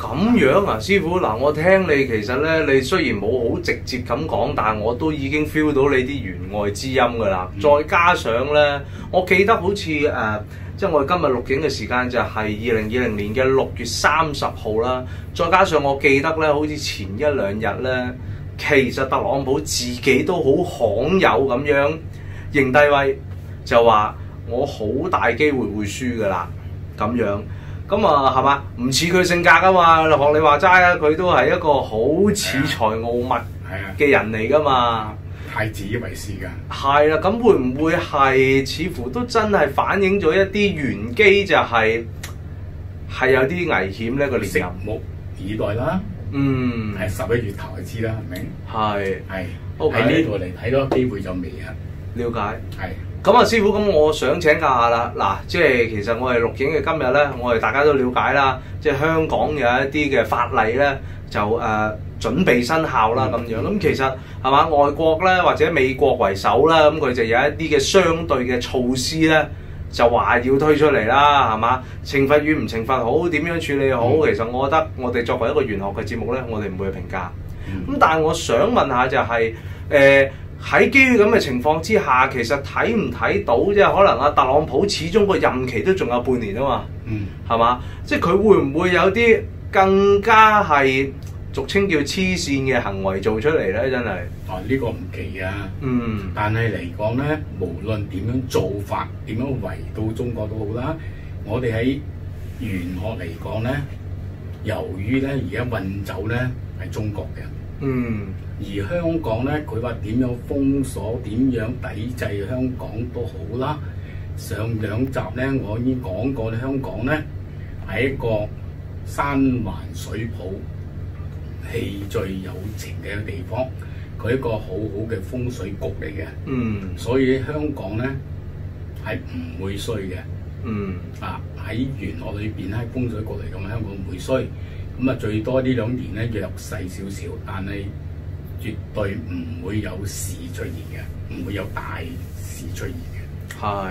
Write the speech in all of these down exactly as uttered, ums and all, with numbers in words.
咁樣啊，師傅嗱，我聽你其實咧，你雖然冇好直接咁講，但係我都已經 feel 到你啲弦外之音㗎啦。嗯、再加上咧，我記得好似誒、呃，即係我哋今日錄影嘅時間就係二零二零年嘅六月三十號啦。再加上我記得咧，好似前一兩日咧，其實特朗普自己都好罕有咁樣認低威，就話我好大機會會輸㗎啦，咁樣。咁啊，係嘛？唔似佢性格啊嘛，學你話齋啊，佢都係一個好恃才傲物嘅人嚟噶嘛， 太自以為是㗎。 係啦，咁會唔會係似乎都真係反映咗一啲玄機，就係、是、係有啲危險呢個連任？ 拭目以待啦。嗯，係十一月頭就知啦，係咪？係係喺呢度嚟睇咯，機會就未啊。 了解。係。 咁啊，師傅，咁我想請教下啦。嗱，即係其實我哋錄影嘅今日咧，我哋大家都了解啦。即係香港有一啲嘅法例咧，就誒、呃、準備生效啦咁樣。咁其實係嘛，外國咧或者美國為首啦，咁佢就有一啲嘅相對嘅措施咧，就話要推出嚟啦，係嘛？懲罰與唔懲罰好，點樣處理好？嗯、其實我覺得我哋作為一個玄學嘅節目咧，我哋唔會去評價。咁、嗯、但係我想問下就係、是、誒。呃喺基於咁嘅情況之下，其實睇唔睇到即係可能阿特朗普始終個任期都仲有半年啊嘛，嗯，係嘛？即係佢會唔會有啲更加係俗稱叫黐線嘅行為做出嚟咧？真係哦，呢、呢個唔奇啊，嗯，但係嚟講咧，無論點樣做法，點樣圍到中國都好啦，我哋喺玄學嚟講咧，由於咧而家運走咧係中國嘅。嗯，而香港咧，佢話點樣封鎖、點樣抵制香港都好啦。上兩集咧，我已經講過咧，香港咧係一個山環水抱、氣聚有情嘅地方，佢係一個好好嘅風水局嚟嘅。嗯，所以香港咧係唔會衰嘅。嗯，啊喺玄學裏邊咧，風水局嚟講，香港唔會衰。咁啊，最多呢兩年咧弱勢少少，但係絕對唔會有事出現嘅，唔會有大事出現嘅。係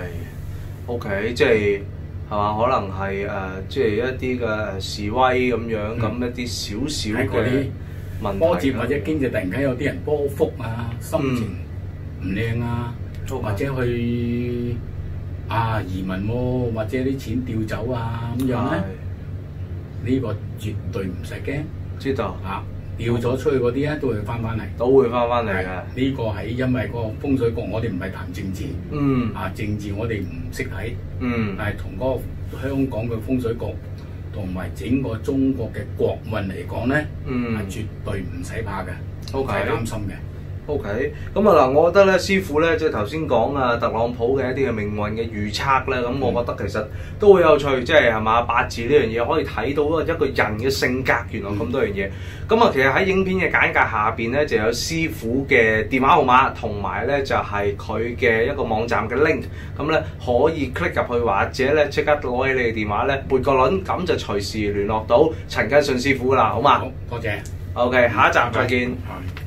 ，OK，即係係嘛？可能係誒、呃，即係一啲嘅示威咁樣，咁、嗯、一啲少少嘅問題， 波折或者經濟突然間有啲人波幅啊，心情唔靚啊，嗯、或者去啊移民喎、啊，或者啲錢調走啊咁樣咧。呢個絕對唔使驚， 知道嚇掉咗出去嗰啲咧都會翻翻嚟， 都會翻翻嚟嘅。 呢個係因為個風水局，我哋唔係談政治，嗯，啊政治我哋唔識睇，嗯，但係同嗰個香港嘅風水局同埋整個中國嘅國運嚟講咧，嗯，係絕對唔使怕嘅，唔使擔心嘅。 OK，咁啊嗱，我覺得咧，師傅咧，即係頭先講啊，特朗普嘅一啲嘅命運嘅預測咧，咁、嗯、我覺得其實都好有趣，即係係嘛，八字呢樣嘢可以睇到一個人嘅性格，原來咁多樣嘢。咁啊、嗯，其實喺影片嘅簡介下邊咧，就有師傅嘅電話號碼，同埋咧就係佢嘅一個網站嘅 link，咁咧可以 click 入去，或者咧即刻攞起你嘅電話咧撥個輪，咁就隨時聯絡到陳根信師傅啦，好嘛？ 好，多謝。 OK，下一集再見。 拜拜。